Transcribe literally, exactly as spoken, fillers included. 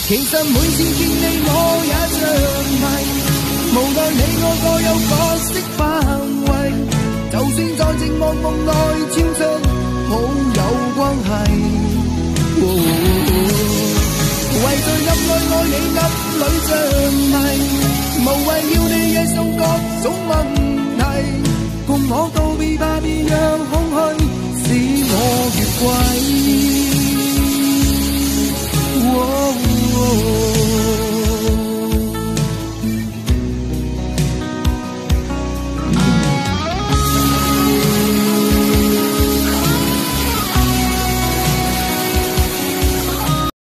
其實每次見你我也着迷，無奈你我各有角色範圍，就算在寂寞夢內超出好友關係。哦為在暗內愛你暗裏着迷，無謂要你惹上各種問題，共我道別吧，別讓空虛使我越軌。哦哦